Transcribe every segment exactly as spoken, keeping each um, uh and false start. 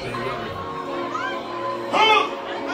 Huh?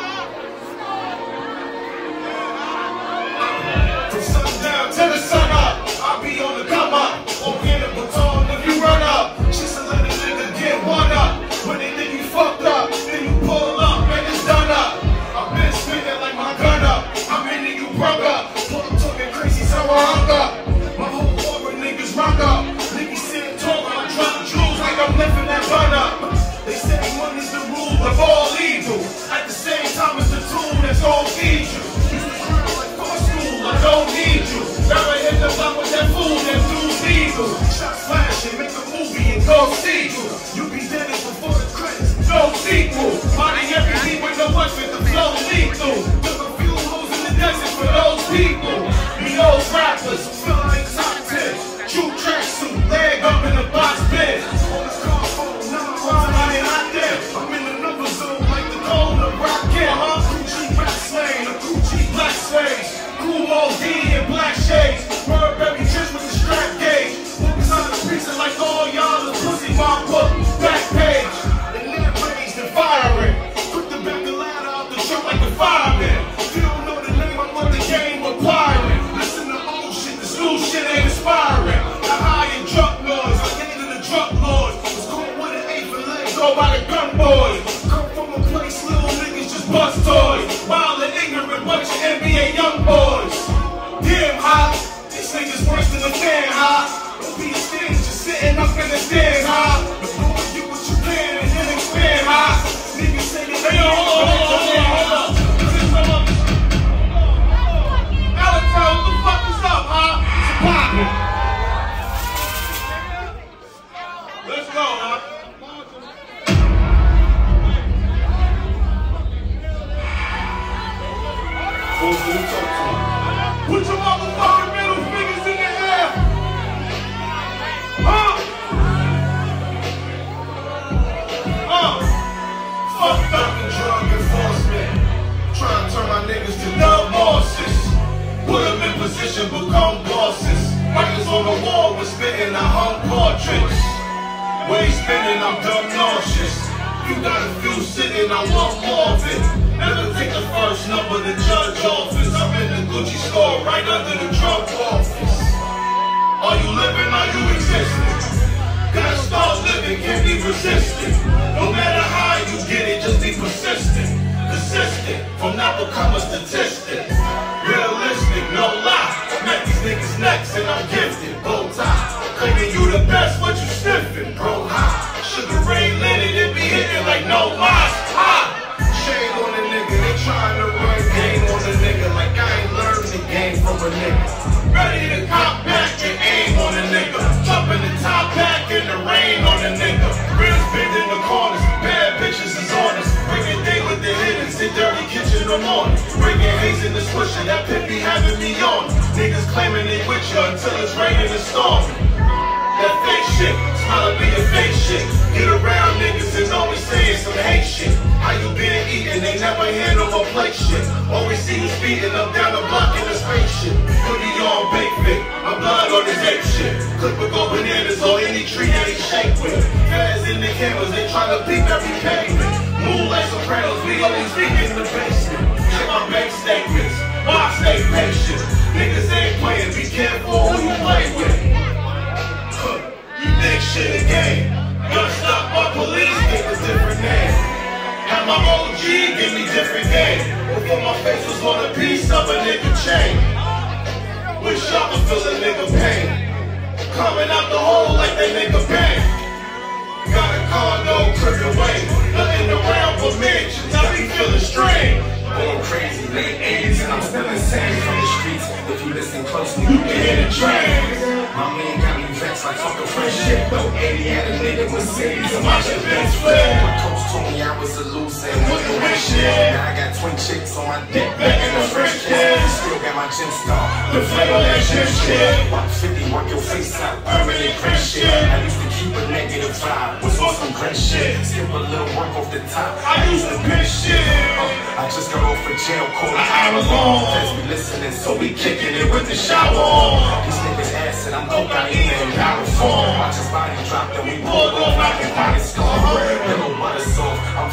From sundown to the sun up, I'll be on the come up. Open the baton if you run up. She said let a nigga get one up. When they think you fucked up, then you pull up and it's done up. I've been spinning like my gun up. I'm in it, you brung up. Pull up talking crazy, so I hung up. My whole aura niggas rung up. Niggas sitting tall, I drop jewels like I'm lifting that bun up. They say money's the rule of all evil. At the same time, it's the tool that's gon' feed you. You was real like for school, I don't need you. Now I hit the block with that fool, that dude's evil. Shots flashing, make a movie and go see you. You be dead before the credits, no sequel. Body every beat with no punch with the flow lethal. Took a few hoes in the desert for those people. You those rappers who feel like top ten. True tracksuit, leg up in the box bed. On the car phone, now I ain't out there. I'm in the number zone like the cold of rocket. Huh? Gucci rap slang, a Gucci black slaves. Cool O D and black shades. Burberry trips with the strap gauge. Focus on the pizza like all y'all the pussy my book. Back page. And then raised and firing. Quick to back the ladder out the truck like the fireman. If you don't know the name, I'm on the game acquiring. Listen to old shit, this new shit ain't inspiring. The high and drunk noise, I get into the drug lords. Was going with an eight for legs, go by the gun boys. Come from a place, little niggas just bust toys. Wild and ignorant, bunch of N B A young boys. Damn hot, these niggas worse than the fan high. Don't be a stage, just sitting up in the stands high. The boy, you what you can and then expand high. Niggas say they hey, hold on, hold on, hold on, hold on. Alex, what the fuck is up, huh? It's poppin'. Let's go, huh? Put your motherfucking middle fingers in the air. Huh? Uh. Fucked up and drug enforcement. Trying to turn my niggas to dumb bosses. Put them in position, become bosses. Writers on the wall was spitting, I hung portraits. Way spinning, I'm dumb nauseous. You got a few sitting, I want more of it. Never take the first number to judge office. I'm in the Gucci store right under the drug office. Are you living, are you existing? Gotta start living, can't be resistant. No matter how you get it, just be persistent. Consistent, from not become a statistic. Realistic, no lie. Met these niggas next and I'm gifted. Bow tie, claiming you the best, but you sniffing. Bro high, Sugar Ray Leonard, it be hitting like no lies. High. Shame on a nigga, they trying to run game on a nigga like I ain't learned the game from a nigga. Ready to cop back and aim on a nigga. Jumping the top back in the rain on a nigga. Rims big in the corners, bad bitches is on us. Bringing day with the hitters, in dirty kitchen in the morning. Bringing haze in the swisher, that pit be having me on. Niggas claiming they with you until it's raining and storming. That fake shit, smile be a fake shit. Get around niggas and always saying some hate shit. How you been eating, they never handle my plate shit. Always see you speeding up down the block in a spaceship. Hoodie on, bake fit, my blood on his ape shit. Clip with go bananas on any tree that he shake with. Fans in the cameras, they try to peep every pavement. Move like Sopranos, we always speak in the basement. Check my bank statements, why stay patient? Niggas ain't playing, be careful who you play with. You think shit again? Got stopped by police, give a different name. Had my O G give me different game. Before my face was on a piece of a nigga chain. Wish y'all could feel a nigga pain. Coming out the hole like that nigga bang. Got a condo, crib away. Nothing around but mansions, I be feeling strange. Going crazy, late eighties and I'm still insane from the streets. If you listen closely, you can hear the train. My man got me vexed like fucking friendship. Though eighty had a nigga Mercedes and my shit been split. My coach told me I was a loser and wasn't win shit. Now I got twin chicks on my dick back in the French kid. Still got my gym star, the flavor that gym shit. Walk fifty, work your face out, permanent print shit. I used to keep a negative vibe, was on some grin shit. Skip a little work off the top, I used to bitch shit. uh, I just got off for jail, called an hour long. Feds be listening, so we kicking it with the shower on. These niggas acid, I'm cocaine in powder form. I just body dropped and we pulled off like a body scar. Little butter soft,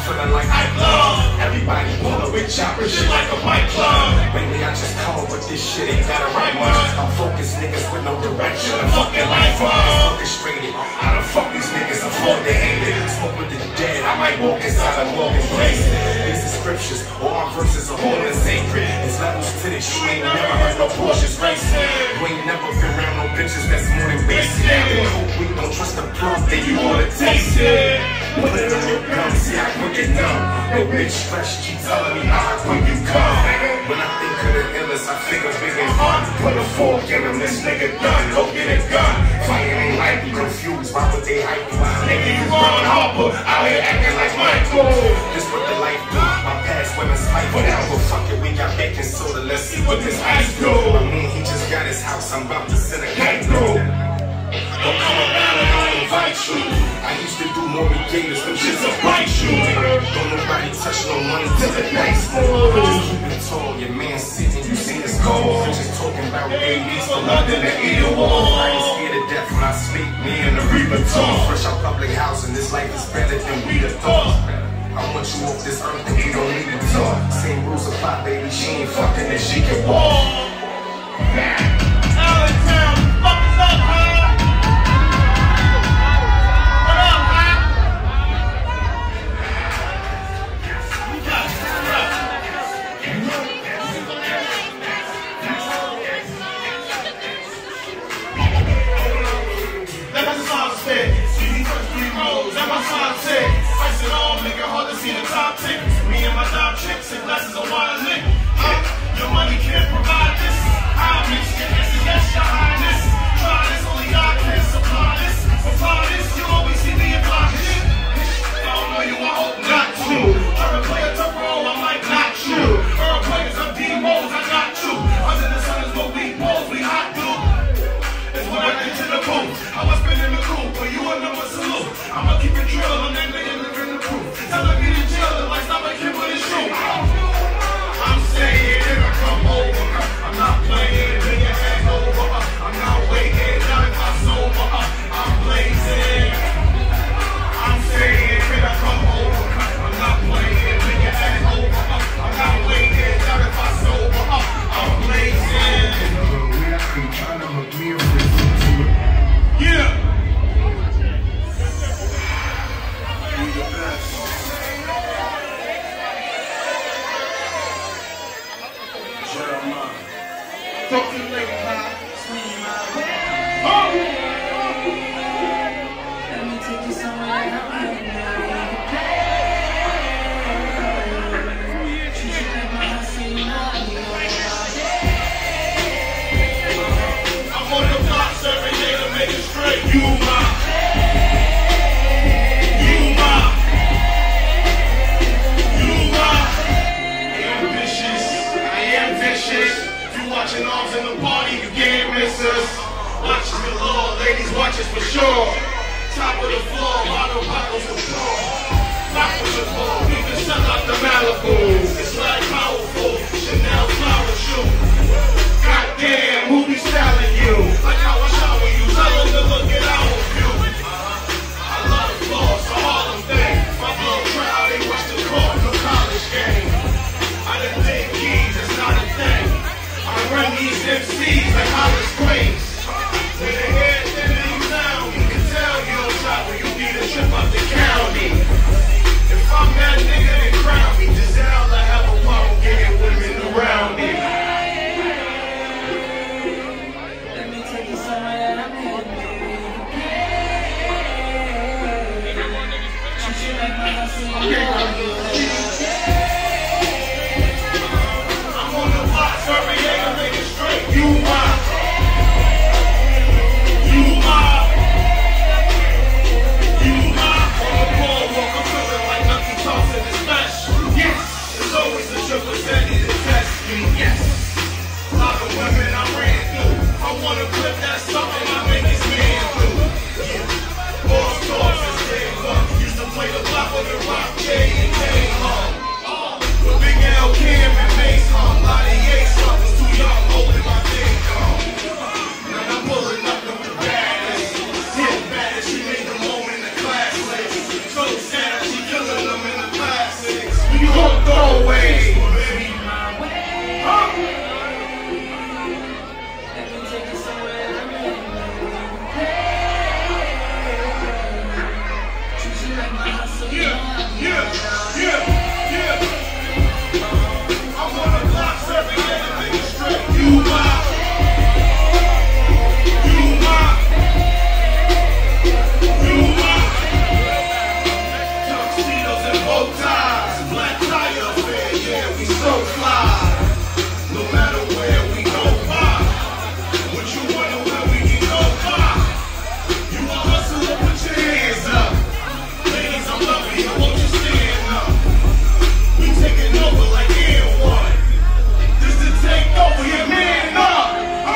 feeling like I love. Everybody pulling with choppers, shit like a mic club. Lately I just call, but this shit ain't got a right much. I'm focused niggas with no direction. I'm fucking life up. Orchestrated. How the fuck these niggas afford to hate it? Smoke with the dead. I might walk inside a Morgan place. These are scriptures. All our verses are holy and sacred. It's levels to this. You ain't never heard no Porsches racing. You ain't never been around no bitches that's more than basic. Hope we don't trust the plug, then you wanna taste it. Put it on your gum, see how quick it numb. No bitch fresh, keep telling me how quick you come. When I think of the illest, I figure big and fun. Put a fork in him, this nigga done, go get a gun. Fighting ain't like you confused, why would they hype you? Nigga, you Ron Harper, out here acting like Michael. This what the life do, my past women's fight. Whatever, fuck it, we got baking soda, let's see what this ice do. I mean, he just got his house, I'm about to send a kite through. Don't come around and I'll invite you. I used to do more gators, them shits will bite you. Don't nobody touch no money till the night's full. Just keep it tall, your man sitting, you see it's cold. Just talking about babies for London and eat a wall. I ain't scared to death when I sleep, me and the Reaper talk. Fresh out public housing, this life is better than we the thought. I want you off this earth and we don't need to talk. Same rules apply, baby, she ain't fucking and she can walk. Allentown, fuck us up, huh? Me and my dog chicks and glasses of wine lit. Huh? Your money can't provide this. I mix your yes and yes, your highness. Try this, only I can supply this. Supply this, you always see me apply shit. I don't know you, I hope not to. Try to play a tough role, I might not you. Earl players of D-Mo's, I got you. Under the sun is what we pose, we hot dude. It's what I did to the booth. I was spinning the coupe, but you a number salute. I'ma keep it drill on that nigga living the proof. Telling me to jail, the lights not making what it's true. I'm saying it, I come over. I'm not playing, bring your hand over. I'm not waiting, not if I sober. I'm blazing. I'm saying it, I come over. I'm not playing, bring your hand over. I'm not waiting, not if I sober. I'm blazing. Yeah. Talk to you later, pal. Oh! Let me take you somewhere I don't treat you like my house and you know I'm on the blocks every day to make it straight. You my, you my, you my. I am vicious, I am vicious. Watching arms in the party, you can't miss us. Watch us galore, ladies watch us for sure. Top of the floor, bottle bottles for sure. Lock with your ball, we can sell out the Malibu. It's like powerful, Chanel flower shoe. Goddamn, who be styling you? Like how I shower you, tell them to look at our view. I love the floor, so Harlem thing. My blow crowd, they rush the court, no college game. I done think keys, it's not a thing. I run these M Cs like Hollis Queens. When they hear it, then they sound. You can tell you don't travel, you need a trip up the county. If I'm that nigga, then crown me. Giselle, I have a problem getting women around me. Let me take you somewhere that I'm in. Treat you like my house and you know Every day to make it straight. You my, you my, you my. On the boardwalk, I'm feeling like nothing tossing is special. Yes, there's always a triple steady to test me. Yes, a lot of women I ran through. I wanna clip that something I make this man do. Yeah, boss talks and stay up. Used to play the block with the rock, J and K home. With Big L, Cam and Mace home. So sad, she killing them in the class. Black tire affair, yeah, we so fly. No matter where we go by. What you wonder where we can go by? You a hustler, put your hands up. Ladies, I'm loving you, won't you stand up? We taking over like Air One. This to take over your man up.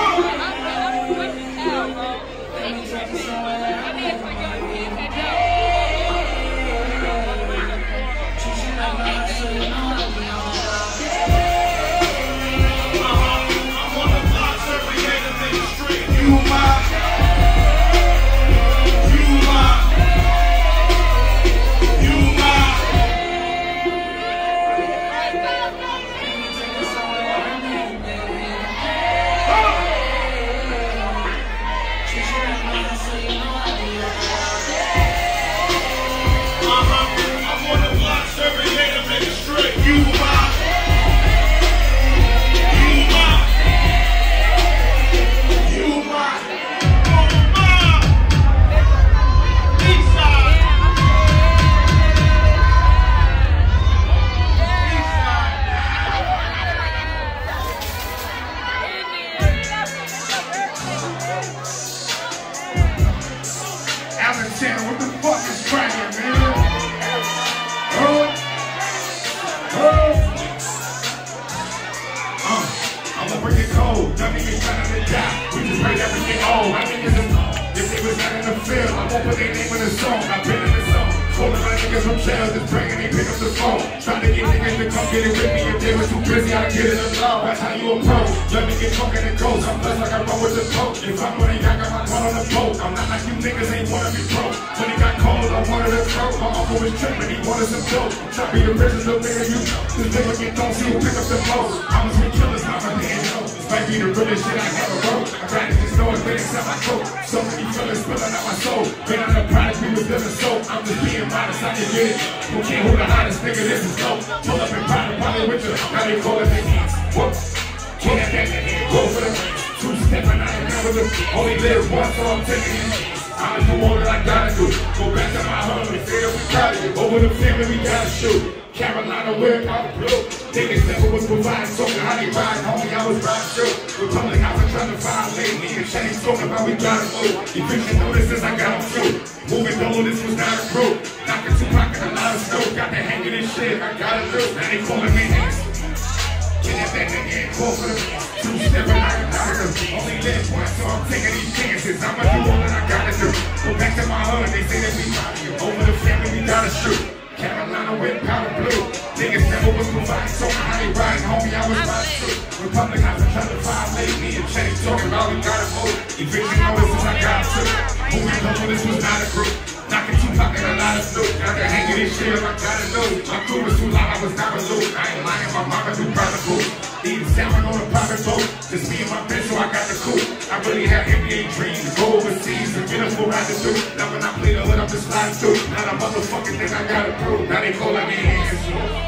What the fuck is cracking, man? Oh, oh. Uh, I'ma bring it cold. Y'all niggas trying to die. We just heard everything old. My niggas is, if they was not in the field, I won't put their name in the song. I've been in the song. Calling my niggas from jail, just praying they pick up the phone. Trying to get niggas to come get it with me. If they was too busy, I'd get it alone. That's how you approach. Y'all niggas fucking and ghost. I'm blessed like I run with the coach. If I'm running, I got my one on the boat. I'm not like you niggas ain't wanna be broke. When he got cold, I wanted to throw. My uncle was tripping, he wanted some dope. Try to be the richest little nigga you know. This nigga get don't see who pick up the phone. I'm a sweet killer, not my damn know. This might be the realest shit I ever wrote. I got it, just know it's been inside my throat. So many feelings spilling out my soul. Been on the product, we was living soap. I'm just being modest, I can get it. Who can't hold the hottest nigga, this is dope. Pull up and private, probably with you. Now they call it the hands. Whoop. Can't have that nigga, go for the two step and I ain't never look. Only live once, so I'm taking it. I'ma do all that I gotta do. Go back to my home and say that we got it. Over the family, we gotta shoot. Carolina, we're out blue. Niggas never was providing, talking how they ride, homie, I was riding through. Republic House, I'm trying to violate me and change, talking about we gotta move. Eviction notices, I got them through. Moving dolo, this was not a crew. Knocking Tupac and a lot of snow. Got the hanging and shit, I gotta do. Now they calling me niggas. Get that back nigga and call for the two step and I can knock them. Only live once, so I'm taking these chances. I'ma do all that I gotta do. Go back to my hood, they say that we over the family, we gotta shoot. Carolina with powder blue. Niggas never was providing, talking how they riding, homie, I was riding through. Republic House, I'm trying to violate me and change, talking about we gotta move. Eviction notices, I got to. Moving dolo, this was not a group. Knocking Tupac and a lot of snoop. Got the hanging this shit, I gotta know. My crew was too loud, I was not a loop. I ain't lying, my mama do private food. Eating salmon on a private boat. Just me and my bitch, so I got the coupe. I really have N B A dreams to go overseas and get a full ride to do. Now when I play the hood, I'm just sliding through. Not a motherfucking thing I gotta prove. Now they calling me hands.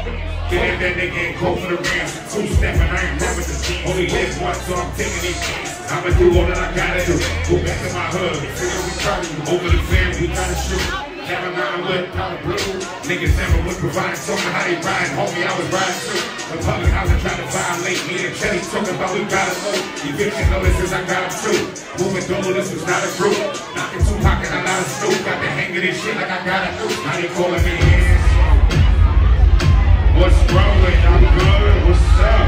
Get that nigga and go for the rams. Two step and I ain't run with the team. Only live once, so I'm taking these chances. I'ma do all that I gotta do. Go back to my hood. Say that we try to over the family, we gotta shoot. Carolina with powder blue. Niggas never would provide, talking how they ride. Homie, I was riding too. Republic House, I'm trying to violate me and Chetty, talking about we gotta move. Eviction notices, I got them too. Moving dolo, this was not a group. Knocking Tupac and a lot of snoop. Got the hang of this shit like I gotta do. Now they calling me hands. What's rolling? I'm good. What's up?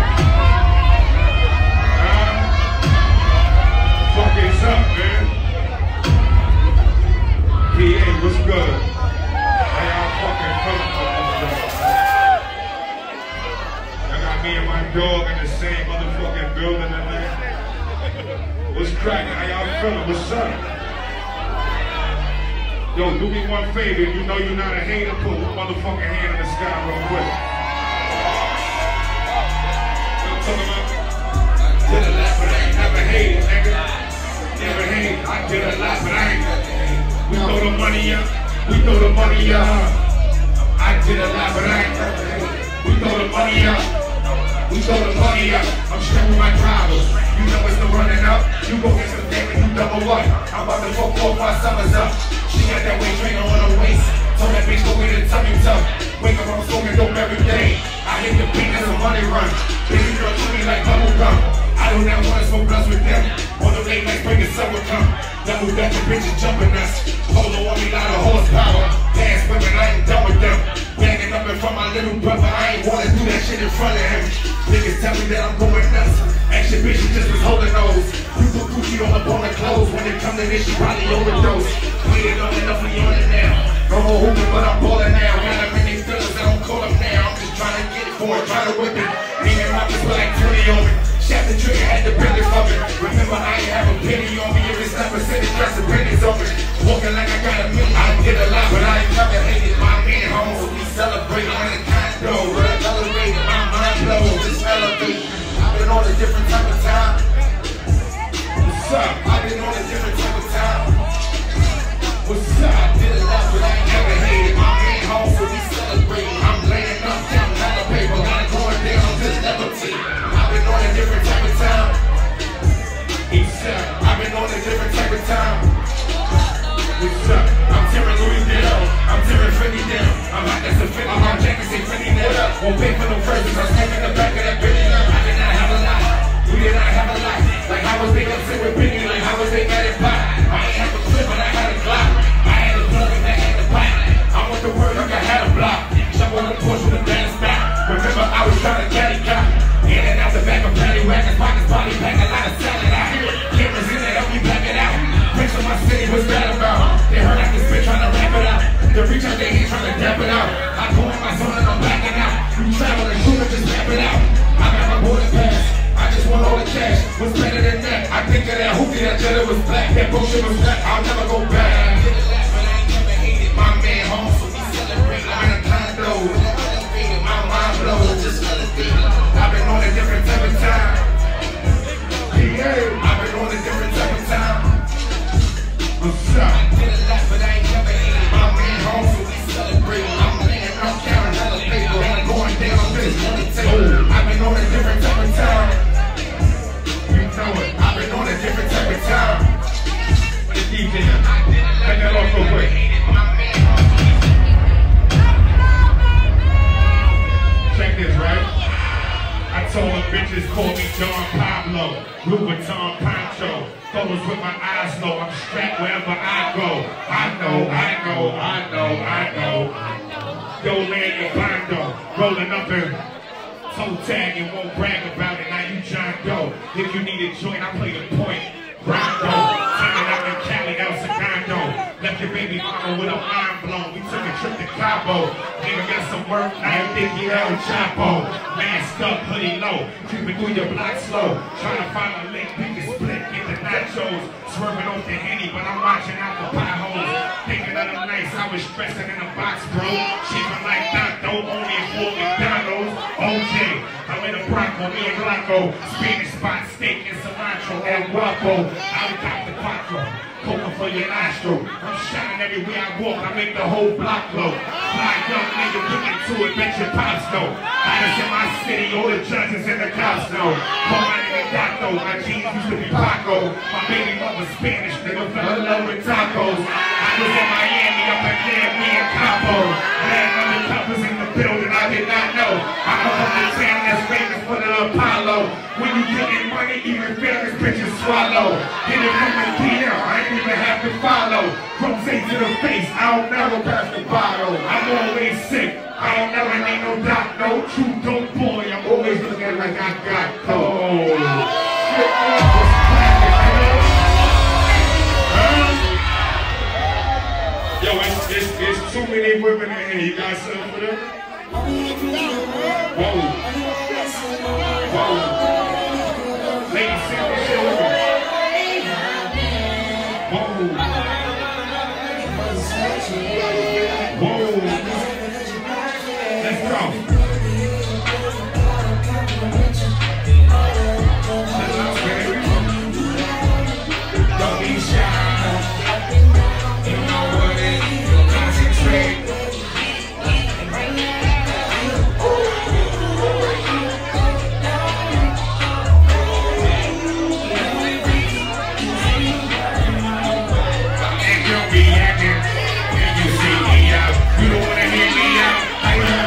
Huh? Fuck is up, man? P A, what's good? How y'all fucking feeling for this stuff? I got me and my dog in the same motherfucking building tonight. What's cracking? How y'all feeling? What's up? Yo, do me one favor. You know you're not a hater. Put one motherfucking hand in the sky real quick. Did a lot, but I ain't never hated, nigga. Never hated. I did a lot, but I ain't. We throw the money up. We throw the money up. I did a lot, but I ain't never hated. We throw the money up. We throw the money up. I'm straight with my drivers. You know it's the running up. You go get some dick and you double up. I'm about to fuck off my summers up. She got that weight trainer on her waist. Told that bitch go get a tummy tuck. Wake up, I'm smoking dope every day. I hit the beat and the money run. Baby girl treat me like bubble gum. I don't ever wanna smoke blunts with them. On the late nights, bring the summer come. Double back and bitches jumping us. Polo on me, lot of horsepower. Dance women, I ain't done with them. Bagging up in front of my little brother, I ain't wanna do that shit in front of him. Niggas tell me that I'm going nuts. Action bitch, she just was holding those. You put Gucci all up on the clothes. When it come to this, she probably overdose. Waited long enough for you on it now. No more hooping, but I'm balling now. Got them in these feelings, I don't call them now. I'm just trying to get it for it, trying to whip it. Nigga, my bitch put like twenty on me. Shot the trigger, had the business of it. Remember, I ain't have a penny on me. If it's not percentage, that's the business of it. Walking like I got a million. I did a lot, but I ain't never hated my man home. So we celebrate on the condo. We're elevated, my mind blows. Just elevate. I've been on a different type of time. What's up? I've been on a different type of time. What's up? I did a lot, but I ain't never hated my man home. So we celebrate. I'm laying up down on the paper. Not going down, just levitate. I've been on a different type of time. What's up? I've been on a different type of time. What's up? I'm tearing Louis down. I'm tearing Fendi down. I'm hot, that's a Fendi. I'm on jacket, say Fendi now. Won't pay for no purses. I'm smoking the back of that Benny now. I did not have a lot. We did not have a lot. Like how was they upset with Benny? Like how was they mad at Pop? I ain't have a clip, but I had a Glock. I had a plug and I had a pipe. I want the word like I had a block. Jump on the porch with a bad spot. Remember I was trying to caddy cop. In and out the back of paddy wagons, pockets, body pack, a lot of salad out. Cameras in there, help me back it out. Prince of my city, what's that about? They heard I can spit, trying to rap it out. They reach out their hands, trying to dap it out. I go in my zone and I'm backing out. You travel and shoot and just rap it out. I got my boarding pass. I just want all the cash. What's better than that? I think of that hoopty, that jelly was black. That bullshit was black. I'll never go back. I did a lot, but I ain't never hated my man home, so we celebrate. I'm in a condo. My mind blows, just elevated. I've been on a different type of time. Yeah, I've been on a different type of time. What's up? I did a lot, but I ain't never hated my man home, so we celebrate. I'm laying up, counting all the paper. I'm going down on this money table. I've been on a different type of time. You know it. I've been on a different type of time. The D J, take that off real quick. Check this, right? I told them bitches call me Don Pablo, Louis Vuitton Poncho. Photos with my eyes low, I'm strapped wherever I go. I know, I know, I know, I know. Yo, land your bondo, rolling up in toe tag and won't brag about it. Now you John Doe. If you need a joint, I play the point. Rondo, turning up in Cali, El Segundo. Left your baby mama with a mind blown. We took a trip to Cabo. Nigga got some work, I think he El Chapo. Masked up, hoodie low, creeping through your block slow. Trying to find a lick, pick a split, get the nachos. Swerving off the Henny, but I'm watching out the potholes. Thinking of the nights I was stressing in a box, bro. Cheaping like that, though, only for McDonald's. O J, I'm in a Bronco, me and Blanco. Spanish spot, steak and cilantro, El Guapo. I got the quattro, coca for your nostril. I'm shining everywhere I walk, I make the whole block glow. Fly young nigga, look into it, bet your pops know. Hottest in my city, all the judges and the cops know. Call my nigga Dato, my jeans used to be Paco. My baby mother Spanish, nigga fell in love with tacos. I was in Miami, up in there, me and Capo. Had undercovers in the building, I did not know. I come from the town that's famous for the Apollo. When you getting money, even famous bitches swallow. Hit it from the P M, I ain't even have to follow. From face to the face, I don't never pass the bottle. I'm always sick, I don't never need no doc, no true dope boy. I'm always looking like I got cold. Yo, it's, it's, it's too many women in here. You got something for them? Whoa. Whoa. Ladies, sing this shit with me. Whoa. Whoa. Let's go. Don't be shy. You know what it is. Concentrate. And you'll be acting. And you see me out. You don't want to hear me out. I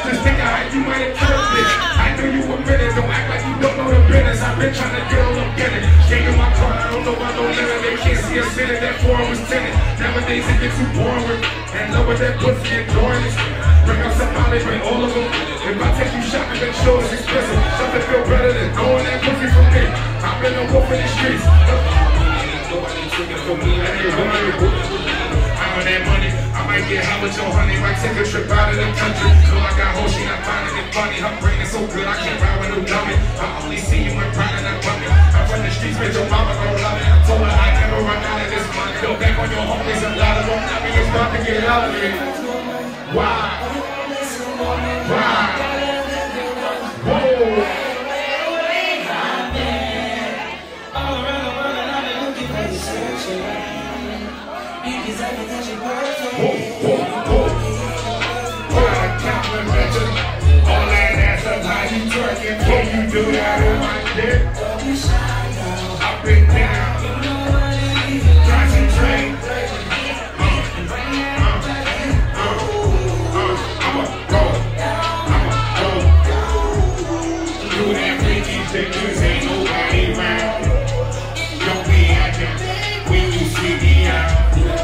Just think of how you might have turned it. I know you a minute, don't act like you don't know the business. I've been trying to get all up in it. Stay in my car, I don't know about no limit. They can't see us in it, that four was tinted. Nowadays it gets too boring. And know what that pussy enjoying is. Bring out somebody, bring all of them. If I take you shopping, make sure it's expensive. Something feel better than throwing that pussy from me. I've been a wolf in the streets. Nobody tricking for me, I ain't I'm on that money, I might get hot with your honey. Might take a trip out of the country. Feel like I hold, she not finding it funny. Her brain is so good, I can't ride with no dummy. I only see you in pride and I want me. I run the streets, bitch, your mama gon' love me. I told her I never run out of this money. Go back on your homies, a lot of them. I mean, it's about to get out of here. Why? Why? Whoa! Whoa, whoa, whoa. Gotta compliment you. All that ass up, how you twerking? Can you do that on my dick? Up and down. Concentrate. Uh, uh, uh, uh, I'ma go. I'ma go. Do that freaky shit, cause ain't nobody around. Don't be acting when you see me out.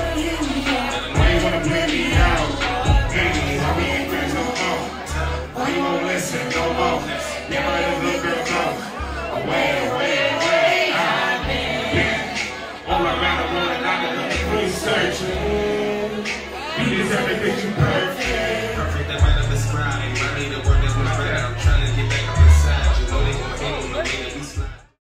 No more. Yeah, but this little girl go away, away, away. I've been all around the world, and I'm looking for research. You deserve everything you heard.